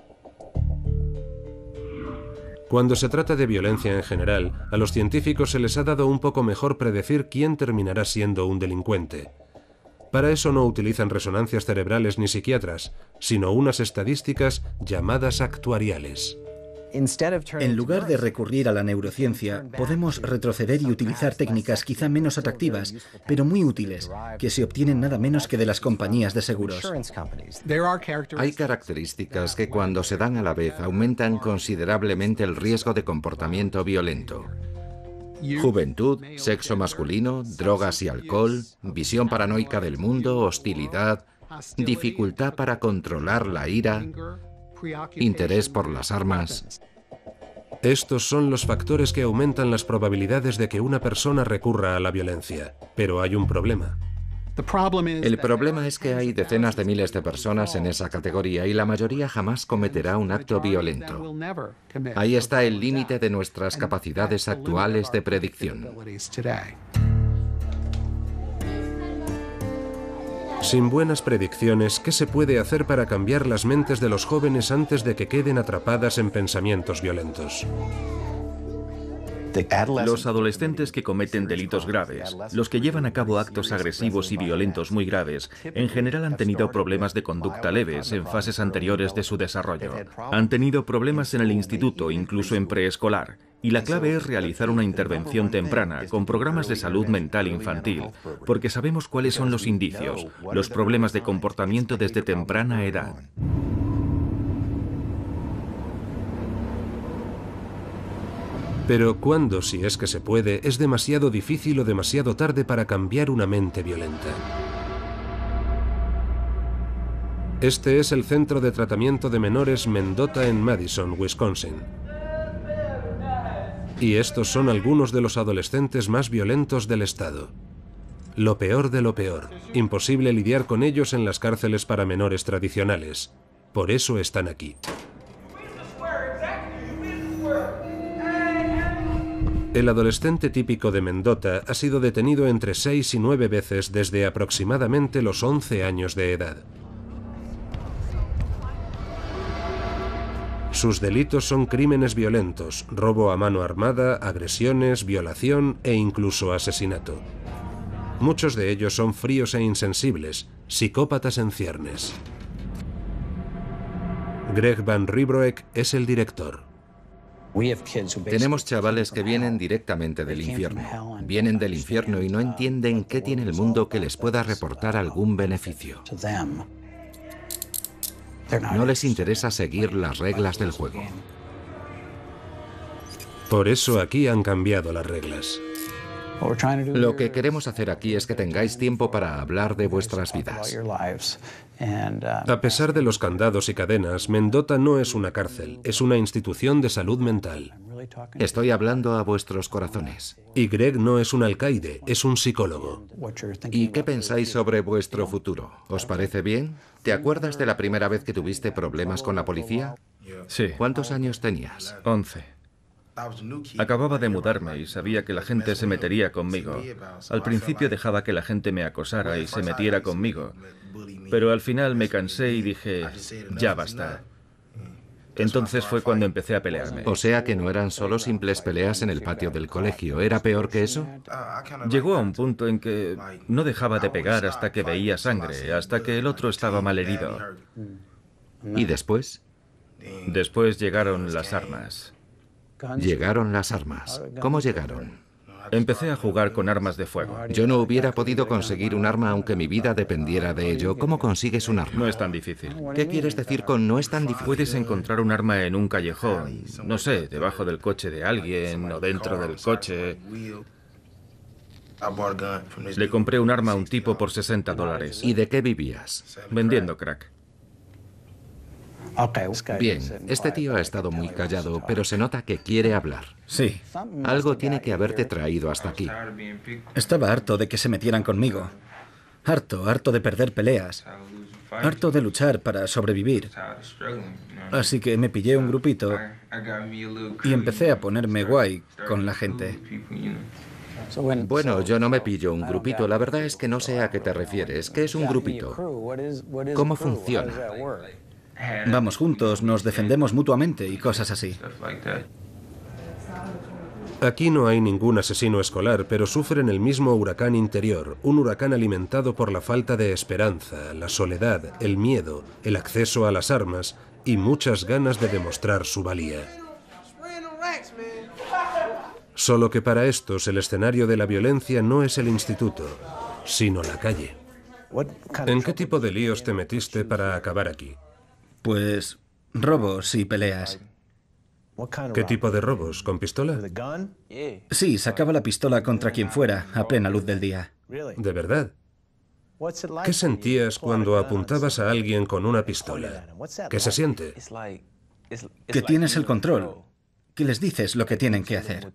Speaker 3: Cuando se trata de violencia en general, a los científicos se les ha dado un poco mejor predecir quién terminará siendo un delincuente. Para eso no utilizan resonancias cerebrales ni psiquiatras, sino unas estadísticas llamadas actuariales.
Speaker 1: En lugar de recurrir a la neurociencia, podemos retroceder y utilizar técnicas quizá menos atractivas, pero muy útiles, que se obtienen nada menos que de las compañías de seguros.
Speaker 5: Hay características que cuando se dan a la vez aumentan considerablemente el riesgo de comportamiento violento. Juventud, sexo masculino, drogas y alcohol, visión paranoica del mundo, hostilidad, dificultad para controlar la ira, interés por las armas.
Speaker 3: Estos son los factores que aumentan las probabilidades de que una persona recurra a la violencia. Pero hay un problema.
Speaker 5: El problema es que hay decenas de miles de personas en esa categoría y la mayoría jamás cometerá un acto violento. Ahí está el límite de nuestras capacidades actuales de predicción.
Speaker 3: Sin buenas predicciones, ¿qué se puede hacer para cambiar las mentes de los jóvenes antes de que queden atrapadas en pensamientos violentos?
Speaker 4: Los adolescentes que cometen delitos graves, los que llevan a cabo actos agresivos y violentos muy graves, en general han tenido problemas de conducta leves en fases anteriores de su desarrollo. Han tenido problemas en el instituto, incluso en preescolar. Y la clave es realizar una intervención temprana con programas de salud mental infantil, porque sabemos cuáles son los indicios, los problemas de comportamiento desde temprana edad.
Speaker 3: Pero ¿cuándo, si es que se puede, es demasiado difícil o demasiado tarde para cambiar una mente violenta? Este es el Centro de Tratamiento de Menores Mendota en Madison, Wisconsin. Y estos son algunos de los adolescentes más violentos del estado. Lo peor de lo peor. Imposible lidiar con ellos en las cárceles para menores tradicionales. Por eso están aquí. El adolescente típico de Mendota ha sido detenido entre seis y nueve veces desde aproximadamente los once años de edad. Sus delitos son crímenes violentos, robo a mano armada, agresiones, violación e incluso asesinato. Muchos de ellos son fríos e insensibles, psicópatas en ciernes. Greg Van Riebroek es el director.
Speaker 5: Tenemos chavales que vienen directamente del infierno. Vienen del infierno y no entienden qué tiene el mundo que les pueda reportar algún beneficio. No les interesa seguir las reglas del juego.
Speaker 3: Por eso aquí han cambiado las reglas.
Speaker 5: Lo que queremos hacer aquí es que tengáis tiempo para hablar de vuestras vidas.
Speaker 3: A pesar de los candados y cadenas, Mendota no es una cárcel, es una institución de salud mental.
Speaker 5: Estoy hablando a vuestros corazones.
Speaker 3: Y Greg no es un alcaide, es un psicólogo.
Speaker 5: ¿Y qué pensáis sobre vuestro futuro? ¿Os parece bien? ¿Te acuerdas de la primera vez que tuviste problemas con la policía?
Speaker 4: Sí.
Speaker 5: ¿Cuántos años tenías?
Speaker 4: Once. Acababa de mudarme y sabía que la gente se metería conmigo. Al principio dejaba que la gente me acosara y se metiera conmigo, pero al final me cansé y dije, ya basta. Entonces fue cuando empecé a pelearme.
Speaker 5: O sea que no eran solo simples peleas en el patio del colegio. ¿Era peor que eso?
Speaker 4: Llegó a un punto en que no dejaba de pegar hasta que veía sangre, hasta que el otro estaba mal herido.
Speaker 5: ¿Y después?
Speaker 4: Después llegaron las armas.
Speaker 5: Llegaron las armas. ¿Cómo llegaron?
Speaker 4: Empecé a jugar con armas de fuego.
Speaker 5: Yo no hubiera podido conseguir un arma aunque mi vida dependiera de ello. ¿Cómo consigues un arma?
Speaker 4: No es tan difícil.
Speaker 5: ¿Qué quieres decir con no es tan difícil?
Speaker 4: Puedes encontrar un arma en un callejón, no sé, debajo del coche de alguien o dentro del coche. Le compré un arma a un tipo por sesenta dólares.
Speaker 5: ¿Y de qué vivías?
Speaker 4: Vendiendo crack.
Speaker 5: Bien, este tío ha estado muy callado, pero se nota que quiere hablar.
Speaker 1: Sí.
Speaker 5: Algo tiene que haberte traído hasta aquí.
Speaker 1: Estaba harto de que se metieran conmigo. Harto, harto de perder peleas. Harto de luchar para sobrevivir. Así que me pillé un grupito y empecé a ponerme guay con la gente.
Speaker 5: Bueno, yo no me pillo un grupito. La verdad es que no sé a qué te refieres. ¿Qué es un grupito? ¿Cómo funciona?
Speaker 1: Vamos juntos, nos defendemos mutuamente y cosas así.
Speaker 3: Aquí no hay ningún asesino escolar, pero sufren el mismo huracán interior, un huracán alimentado por la falta de esperanza, la soledad, el miedo, el acceso a las armas y muchas ganas de demostrar su valía. Solo que para estos el escenario de la violencia no es el instituto, sino la calle. ¿En qué tipo de líos te metiste para acabar aquí?
Speaker 1: Pues robos y peleas.
Speaker 3: ¿Qué tipo de robos? ¿Con pistola?
Speaker 1: Sí, sacaba la pistola contra quien fuera, a plena luz del día.
Speaker 3: ¿De verdad? ¿Qué sentías cuando apuntabas a alguien con una pistola? ¿Qué se siente?
Speaker 1: Que tienes el control, que les dices lo que tienen que hacer.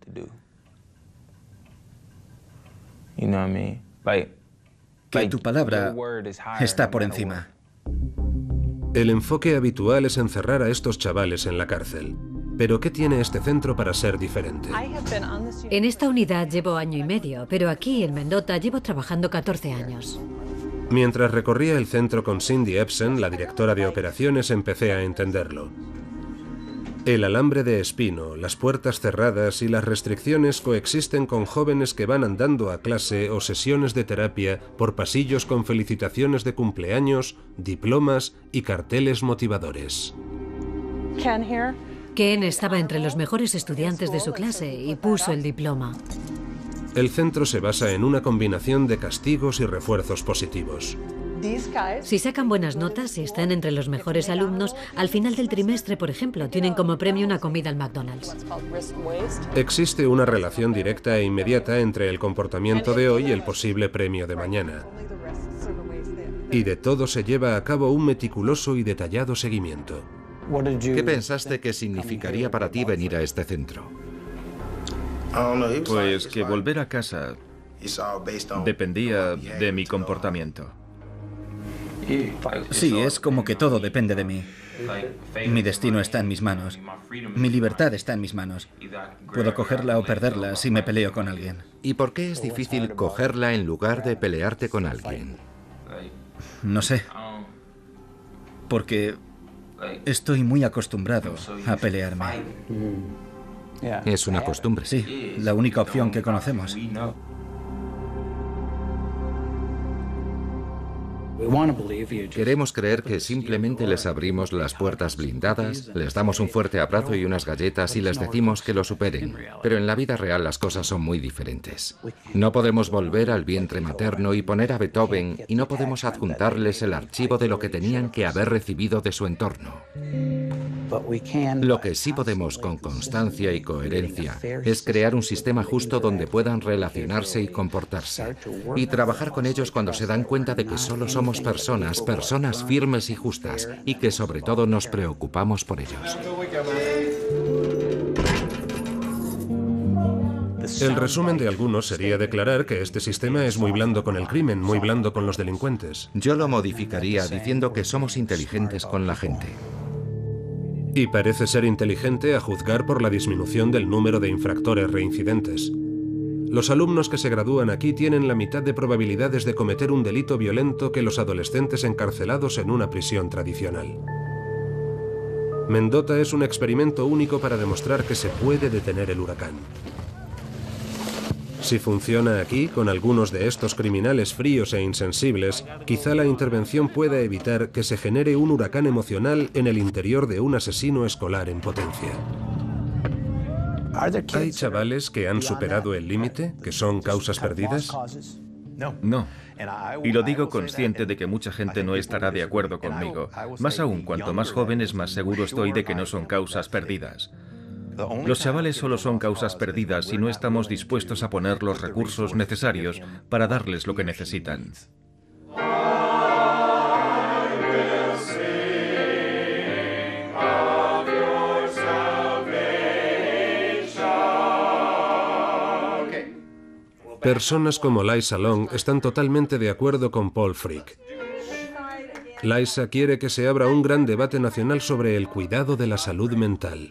Speaker 1: Que tu palabra está por encima.
Speaker 3: El enfoque habitual es encerrar a estos chavales en la cárcel. ¿Pero qué tiene este centro para ser diferente?
Speaker 6: En esta unidad llevo año y medio, pero aquí en Mendota llevo trabajando catorce años.
Speaker 3: Mientras recorría el centro con Cindy Epson, la directora de operaciones, empecé a entenderlo. El alambre de espino, las puertas cerradas y las restricciones coexisten con jóvenes que van andando a clase o sesiones de terapia por pasillos con felicitaciones de cumpleaños, diplomas y carteles motivadores.
Speaker 6: Ken estaba entre los mejores estudiantes de su clase y puso el diploma.
Speaker 3: El centro se basa en una combinación de castigos y refuerzos positivos.
Speaker 6: Si sacan buenas notas y están entre los mejores alumnos, al final del trimestre, por ejemplo, tienen como premio una comida al McDonald's.
Speaker 3: Existe una relación directa e inmediata entre el comportamiento de hoy y el posible premio de mañana. Y de todo se lleva a cabo un meticuloso y detallado seguimiento.
Speaker 5: ¿Qué pensaste que significaría para ti venir a este centro?
Speaker 4: Pues que volver a casa dependía de mi comportamiento.
Speaker 1: Sí, es como que todo depende de mí. Mi destino está en mis manos. Mi libertad está en mis manos. Puedo cogerla o perderla si me peleo con alguien.
Speaker 5: ¿Y por qué es difícil cogerla en lugar de pelearte con alguien?
Speaker 1: No sé. Porque estoy muy acostumbrado a pelearme.
Speaker 5: Es una costumbre.
Speaker 1: Sí, la única opción que conocemos.
Speaker 5: Queremos creer que simplemente les abrimos las puertas blindadas, les damos un fuerte abrazo y unas galletas y les decimos que lo superen. Pero en la vida real las cosas son muy diferentes. No podemos volver al vientre materno y poner a Beethoven y no podemos adjuntarles el archivo de lo que tenían que haber recibido de su entorno. Lo que sí podemos con constancia y coherencia es crear un sistema justo donde puedan relacionarse y comportarse, y trabajar con ellos cuando se dan cuenta de que solo somos personas, personas firmes y justas, y que sobre todo nos preocupamos por ellos.
Speaker 3: El resumen de algunos sería declarar que este sistema es muy blando con el crimen, muy blando con los delincuentes.
Speaker 5: Yo lo modificaría diciendo que somos inteligentes con la gente.
Speaker 3: Y parece ser inteligente a juzgar por la disminución del número de infractores reincidentes. Los alumnos que se gradúan aquí tienen la mitad de probabilidades de cometer un delito violento que los adolescentes encarcelados en una prisión tradicional. Mendota es un experimento único para demostrar que se puede detener el huracán. Si funciona aquí, con algunos de estos criminales fríos e insensibles, quizá la intervención pueda evitar que se genere un huracán emocional en el interior de un asesino escolar en potencia. ¿Hay chavales que han superado el límite, que son causas perdidas?
Speaker 4: No. Y lo digo consciente de que mucha gente no estará de acuerdo conmigo. Más aún, cuanto más jóvenes, más seguro estoy de que no son causas perdidas. Los chavales solo son causas perdidas si no estamos dispuestos a poner los recursos necesarios para darles lo que necesitan.
Speaker 3: Personas como Liza Long están totalmente de acuerdo con Paul Frick. Liza quiere que se abra un gran debate nacional sobre el cuidado de la salud mental.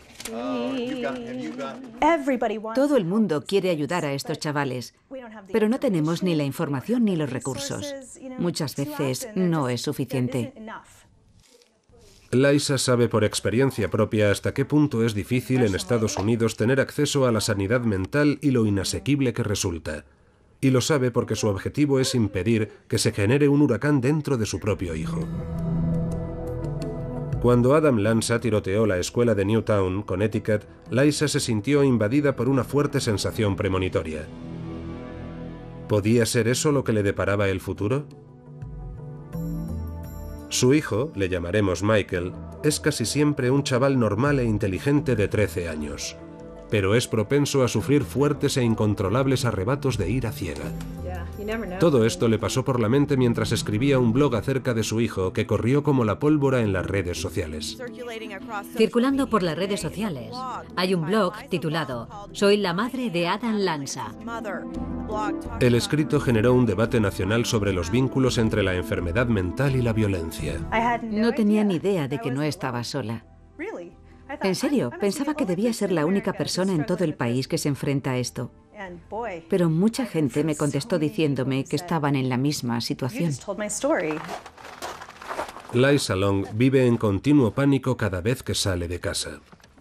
Speaker 8: Todo el mundo quiere ayudar a estos chavales, pero no tenemos ni la información ni los recursos. Muchas veces no es suficiente.
Speaker 3: Liza sabe por experiencia propia hasta qué punto es difícil en Estados Unidos tener acceso a la sanidad mental y lo inasequible que resulta. Y lo sabe porque su objetivo es impedir que se genere un huracán dentro de su propio hijo. Cuando Adam Lanza tiroteó la escuela de Newtown, Connecticut, Liza se sintió invadida por una fuerte sensación premonitoria. ¿Podía ser eso lo que le deparaba el futuro? Su hijo, le llamaremos Michael, es casi siempre un chaval normal e inteligente de trece años, pero es propenso a sufrir fuertes e incontrolables arrebatos de ira ciega. Todo esto le pasó por la mente mientras escribía un blog acerca de su hijo que corrió como la pólvora en las redes sociales.
Speaker 6: Circulando por las redes sociales, hay un blog titulado «Soy la madre de Adam Lanza».
Speaker 3: El escrito generó un debate nacional sobre los vínculos entre la enfermedad mental y la violencia.
Speaker 8: No tenía ni idea de que no estaba sola. En serio, pensaba que debía ser la única persona en todo el país que se enfrenta a esto. Pero mucha gente me contestó diciéndome que estaban en la misma situación.
Speaker 3: Liza Long vive en continuo pánico cada vez que sale de casa.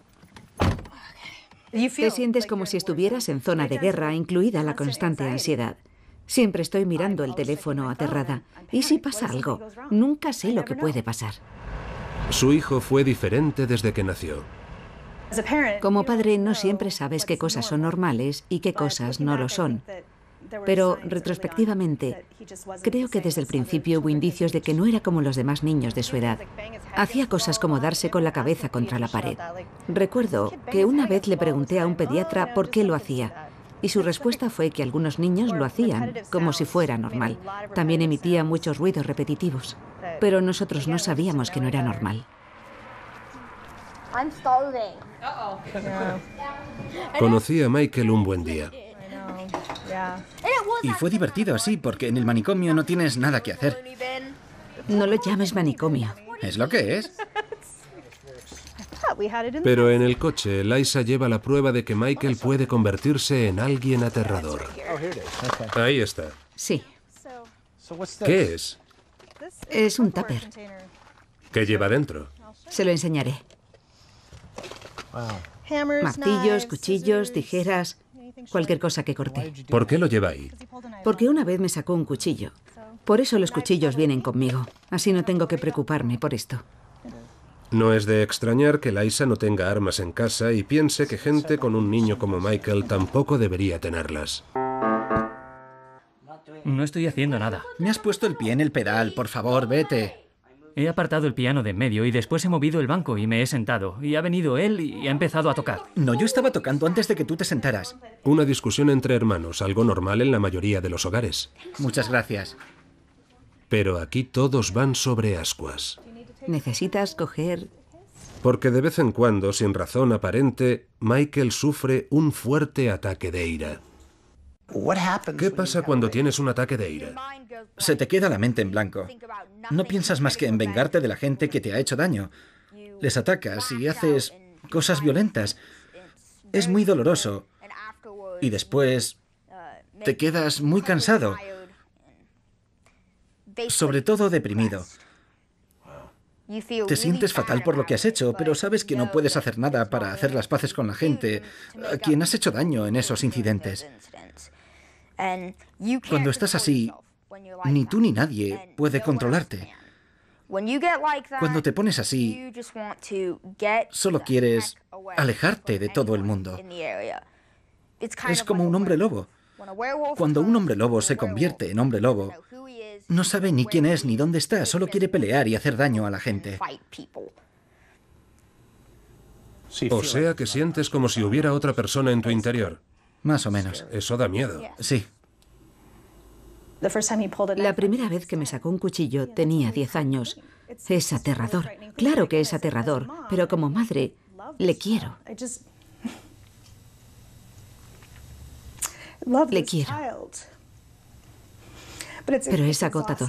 Speaker 8: Te sientes como si estuvieras en zona de guerra, incluida la constante ansiedad. Siempre estoy mirando el teléfono aterrada. ¿Y si pasa algo? Nunca sé lo que puede pasar.
Speaker 3: Su hijo fue diferente desde que nació.
Speaker 8: Como padre, no siempre sabes qué cosas son normales y qué cosas no lo son. Pero, retrospectivamente, creo que desde el principio hubo indicios de que no era como los demás niños de su edad. Hacía cosas como darse con la cabeza contra la pared. Recuerdo que una vez le pregunté a un pediatra por qué lo hacía, y su respuesta fue que algunos niños lo hacían, como si fuera normal. También emitía muchos ruidos repetitivos, pero nosotros no sabíamos que no era normal.
Speaker 3: Conocí a Michael un buen día.
Speaker 1: Y fue divertido así, porque en el manicomio no tienes nada que hacer.
Speaker 8: No lo llames manicomio.
Speaker 1: Es lo que es.
Speaker 3: Pero en el coche, Liza lleva la prueba de que Michael puede convertirse en alguien aterrador. Ahí está.
Speaker 8: Sí.
Speaker 3: ¿Qué es?
Speaker 8: Es un tupper.
Speaker 3: ¿Qué lleva dentro?
Speaker 8: Se lo enseñaré. Martillos, cuchillos, tijeras, cualquier cosa que corte.
Speaker 3: ¿Por qué lo lleva ahí?
Speaker 8: Porque una vez me sacó un cuchillo. Por eso los cuchillos vienen conmigo. Así no tengo que preocuparme por esto.
Speaker 3: No es de extrañar que Liza no tenga armas en casa y piense que gente con un niño como Michael tampoco debería tenerlas.
Speaker 7: No estoy haciendo nada.
Speaker 1: Me has puesto el pie en el pedal, por favor, vete.
Speaker 7: He apartado el piano de en medio y después he movido el banco y me he sentado. Y ha venido él y ha empezado a tocar.
Speaker 1: No, yo estaba tocando antes de que tú te sentaras.
Speaker 3: Una discusión entre hermanos, algo normal en la mayoría de los hogares.
Speaker 1: Muchas gracias.
Speaker 3: Pero aquí todos van sobre ascuas.
Speaker 8: Necesitas coger...
Speaker 3: Porque de vez en cuando, sin razón aparente, Michael sufre un fuerte ataque de ira. ¿Qué pasa cuando tienes un ataque de ira?
Speaker 1: Se te queda la mente en blanco. No piensas más que en vengarte de la gente que te ha hecho daño. Les atacas y haces cosas violentas. Es muy doloroso. Y después te quedas muy cansado. Sobre todo deprimido. Te sientes fatal por lo que has hecho, pero sabes que no puedes hacer nada para hacer las paces con la gente a quien has hecho daño en esos incidentes. Cuando estás así, ni tú ni nadie puede controlarte. Cuando te pones así, solo quieres alejarte de todo el mundo. Es como un hombre lobo. Cuando un hombre lobo se convierte en hombre lobo, no sabe ni quién es ni dónde está, solo quiere pelear y hacer daño a la gente.
Speaker 3: O sea que sientes como si hubiera otra persona en tu interior.
Speaker 1: Más o menos.
Speaker 3: Eso da miedo.
Speaker 1: Sí.
Speaker 8: La primera vez que me sacó un cuchillo tenía diez años. Es aterrador. Claro que es aterrador, pero como madre le quiero. Le quiero. Pero es agotador.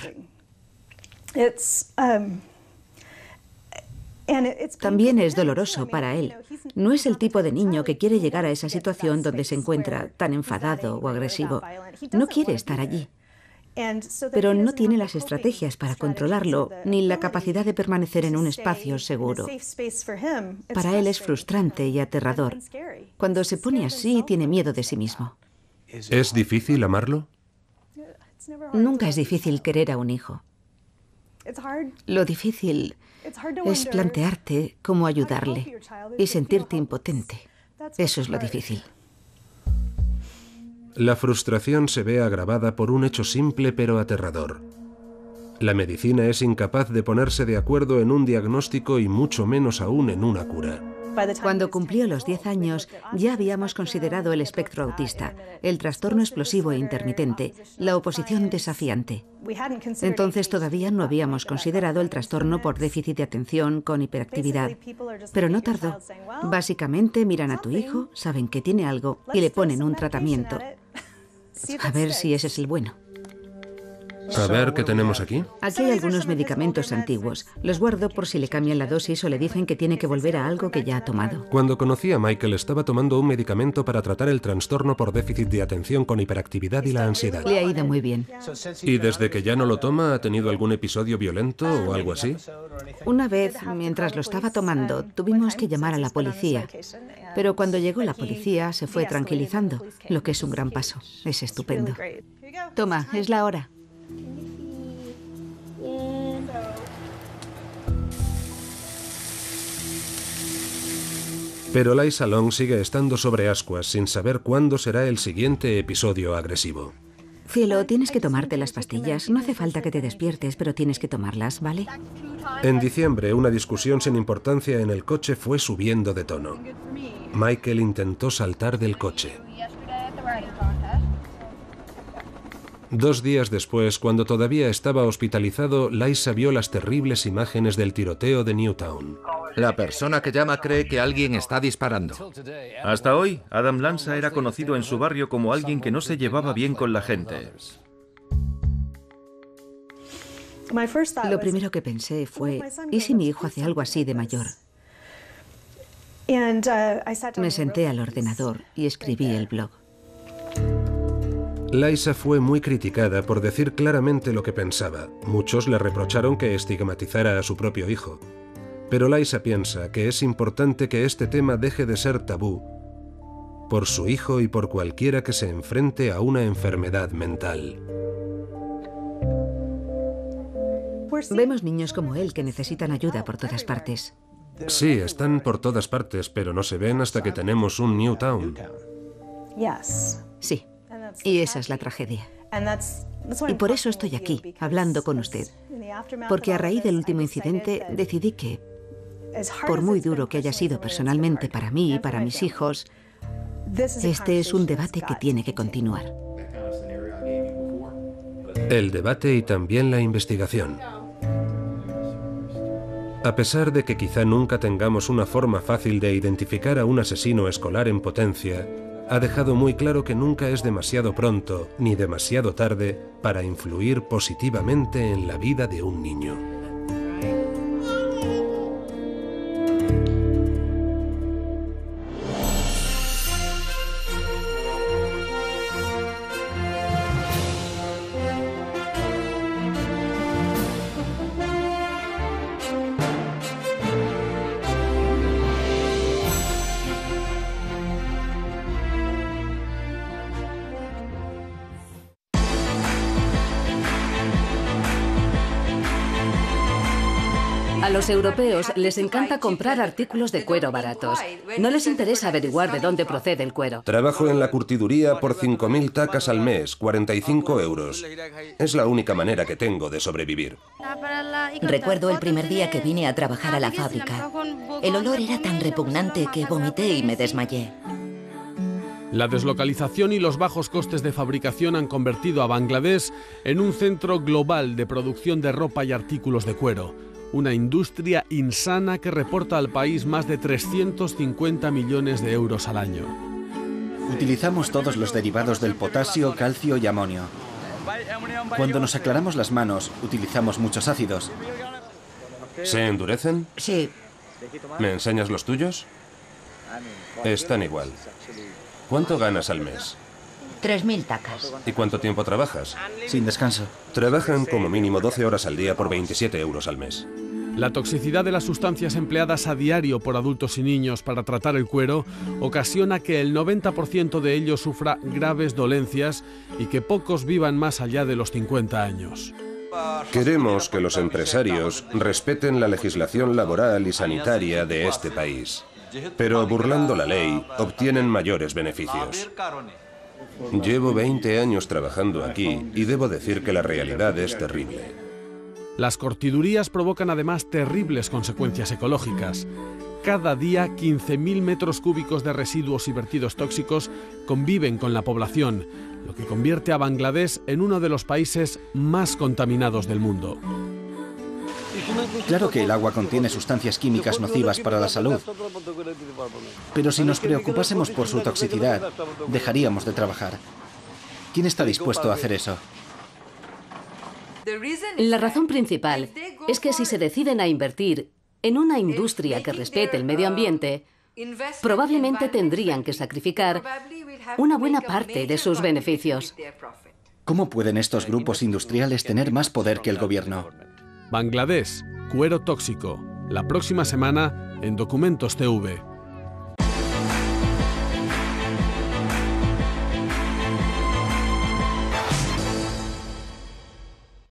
Speaker 8: También es doloroso para él. No es el tipo de niño que quiere llegar a esa situación donde se encuentra tan enfadado o agresivo. No quiere estar allí. Pero no tiene las estrategias para controlarlo, ni la capacidad de permanecer en un espacio seguro. Para él es frustrante y aterrador. Cuando se pone así, tiene miedo de sí mismo.
Speaker 3: ¿Es difícil amarlo?
Speaker 8: Nunca es difícil querer a un hijo. Lo difícil es plantearte cómo ayudarle y sentirte impotente. Eso es lo difícil.
Speaker 3: La frustración se ve agravada por un hecho simple pero aterrador. La medicina es incapaz de ponerse de acuerdo en un diagnóstico y mucho menos aún en una cura.
Speaker 8: Cuando cumplió los diez años, ya habíamos considerado el espectro autista, el trastorno explosivo e intermitente, la oposición desafiante. Entonces todavía no habíamos considerado el trastorno por déficit de atención con hiperactividad. Pero no tardó. Básicamente miran a tu hijo, saben que tiene algo y le ponen un tratamiento. A ver si ese es el bueno.
Speaker 3: A ver, ¿qué tenemos aquí?
Speaker 8: Aquí hay algunos medicamentos antiguos. Los guardo por si le cambian la dosis o le dicen que tiene que volver a algo que ya ha tomado.
Speaker 3: Cuando conocí a Michael estaba tomando un medicamento para tratar el trastorno por déficit de atención con hiperactividad y la ansiedad.
Speaker 8: Le ha ido muy bien.
Speaker 3: ¿Y desde que ya no lo toma ha tenido algún episodio violento o algo así?
Speaker 8: Una vez, mientras lo estaba tomando, tuvimos que llamar a la policía. Pero cuando llegó la policía se fue tranquilizando, lo que es un gran paso. Es estupendo. Toma, es la hora.
Speaker 3: Pero Liza Long sigue estando sobre ascuas sin saber cuándo será el siguiente episodio agresivo.
Speaker 8: Cielo, tienes que tomarte las pastillas. No hace falta que te despiertes, pero tienes que tomarlas, ¿vale?
Speaker 3: En diciembre, una discusión sin importancia en el coche fue subiendo de tono. Michael intentó saltar del coche. Dos días después, cuando todavía estaba hospitalizado, Liza vio las terribles imágenes del tiroteo de Newtown.
Speaker 5: La persona que llama cree que alguien está disparando.
Speaker 4: Hasta hoy, Adam Lanza era conocido en su barrio como alguien que no se llevaba bien con la gente.
Speaker 8: Lo primero que pensé fue, ¿y si mi hijo hace algo así de mayor? Me senté al ordenador y escribí el blog.
Speaker 3: Liza fue muy criticada por decir claramente lo que pensaba. Muchos le reprocharon que estigmatizara a su propio hijo. Pero Liza piensa que es importante que este tema deje de ser tabú por su hijo y por cualquiera que se enfrente a una enfermedad mental.
Speaker 8: Vemos niños como él que necesitan ayuda por todas partes.
Speaker 3: Sí, están por todas partes, pero no se ven hasta que tenemos un Newtown.
Speaker 8: Sí, y esa es la tragedia. Y por eso estoy aquí, hablando con usted. porque a raíz del último incidente decidí que, por muy duro que haya sido personalmente para mí y para mis hijos, este es un debate que tiene que continuar.
Speaker 3: El debate y también la investigación. A pesar de que quizá nunca tengamos una forma fácil de identificar a un asesino escolar en potencia, ha dejado muy claro que nunca es demasiado pronto ni demasiado tarde para influir positivamente en la vida de un niño.
Speaker 9: A los europeos les encanta comprar artículos de cuero baratos. No les interesa averiguar de dónde procede el cuero.
Speaker 3: Trabajo en la curtiduría por cinco mil tacas al mes, cuarenta y cinco euros. Es la única manera que tengo de sobrevivir.
Speaker 10: Recuerdo el primer día que vine a trabajar a la fábrica. El olor era tan repugnante que vomité y me desmayé.
Speaker 11: La deslocalización y los bajos costes de fabricación han convertido a Bangladesh en un centro global de producción de ropa y artículos de cuero. Una industria insana que reporta al país más de trescientos cincuenta millones de euros al año.
Speaker 1: Utilizamos todos los derivados del potasio, calcio y amonio. Cuando nos aclaramos las manos, utilizamos muchos ácidos.
Speaker 3: ¿Se endurecen?
Speaker 10: Sí.
Speaker 3: ¿Me enseñas los tuyos? Están igual. ¿Cuánto ganas al mes?
Speaker 10: Tres mil tacas.
Speaker 3: ¿Y cuánto tiempo trabajas?
Speaker 1: Sin descanso.
Speaker 3: Trabajan como mínimo doce horas al día por veintisiete euros al mes.
Speaker 11: La toxicidad de las sustancias empleadas a diario por adultos y niños para tratar el cuero ocasiona que el noventa por ciento de ellos sufra graves dolencias y que pocos vivan más allá de los cincuenta años.
Speaker 3: Queremos que los empresarios respeten la legislación laboral y sanitaria de este país, pero burlando la ley obtienen mayores beneficios. Llevo veinte años trabajando aquí y debo decir que la realidad es terrible.
Speaker 11: Las cortidurías provocan además terribles consecuencias ecológicas. Cada día quince mil metros cúbicos de residuos y vertidos tóxicos conviven con la población, lo que convierte a Bangladesh en uno de los países más contaminados del mundo.
Speaker 1: Claro que el agua contiene sustancias químicas nocivas para la salud, pero si nos preocupásemos por su toxicidad, dejaríamos de trabajar. ¿Quién está dispuesto a hacer eso?
Speaker 9: La razón principal es que si se deciden a invertir en una industria que respete el medio ambiente, probablemente tendrían que sacrificar una buena parte de sus beneficios.
Speaker 1: ¿Cómo pueden estos grupos industriales tener más poder que el gobierno?
Speaker 11: Bangladesh, cuero tóxico. La próxima semana en Documentos T V.